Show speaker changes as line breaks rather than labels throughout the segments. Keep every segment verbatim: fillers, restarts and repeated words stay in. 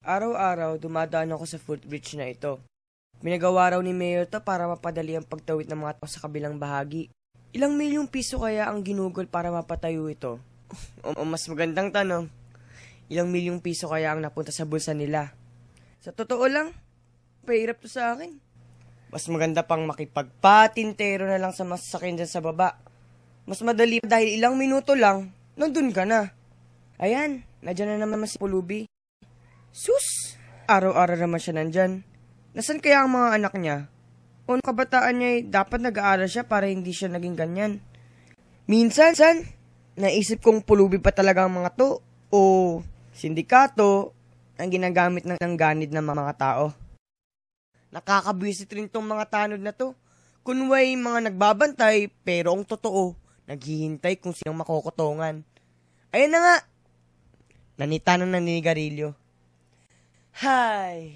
Araw-araw, dumadaan ako sa footbridge na ito. Minagawa raw ni Mayor to para mapadali ang pagtawid ng mga tao sa kabilang bahagi. Ilang milyong piso kaya ang ginugol para mapatayo ito? O mas magandang tanong, ilang milyong piso kaya ang napunta sa bulsa nila? Sa totoo lang, pahirap to sa akin. Mas maganda pang makipagpatintero na lang sa masasakyan dyan sa baba. Mas madali dahil ilang minuto lang, nandun ka na. Ayan, nadyan na naman si Pulubi. Sus! Araw-araw naman siya nandyan. Nasaan kaya ang mga anak niya? O kabataan niya ay dapat nag-aaral siya para hindi siya naging ganyan. Minsan, san, naisip kong pulubi pa talaga ang mga to o sindikato ang ginagamit ng, ng ganid ng mga tao. Nakakabwisit rin tong mga tanod na to. Kunway mga nagbabantay pero ang totoo, naghihintay kung sinong makokotongan. Ayun na nga! Nanita ng naninigarilyo. Hay!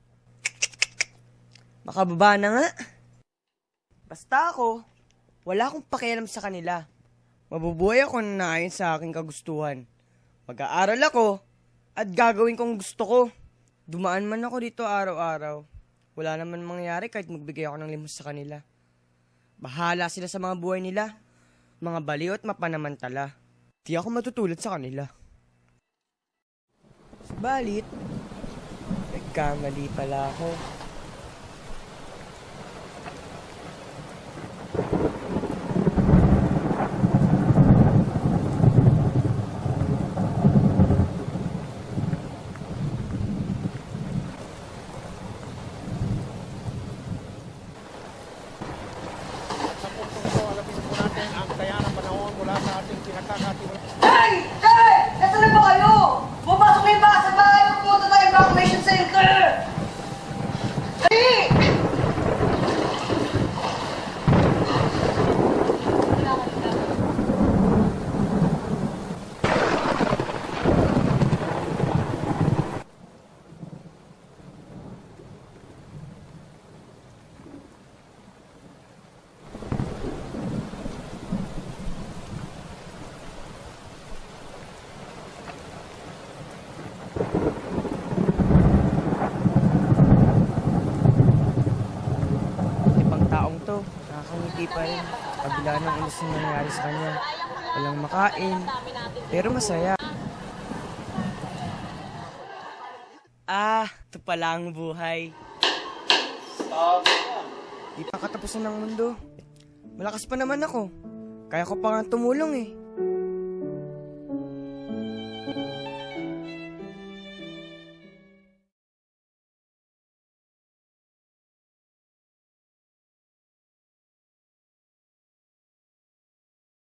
Makababa na nga. Basta ako, wala akong pakialam sa kanila. Mabubuhay ako na ayon sa aking kagustuhan. Mag-aaral ako at gagawin kong gusto ko. Dumaan man ako dito araw-araw. Wala naman mangyayari kahit magbigay ako ng limos sa kanila. Bahala sila sa mga buhay nila. Mga baliw at mapanamantala. Di ako matutulad sa kanila. Balit, nagkamali pala ako.
Hey! Hey! Nasaan na ba kayo? Pumapasok na yung baka sa bahay. Pumunta tayo evacuation center! Hey!
Nakakangiti pa rin. Kabila ng inis na nangyari sa kanya. Walang makain, pero masaya. Ah, ito pala ang buhay. Di pa katapusan ng mundo. Malakas pa naman ako. Kaya ko pa nga tumulong eh.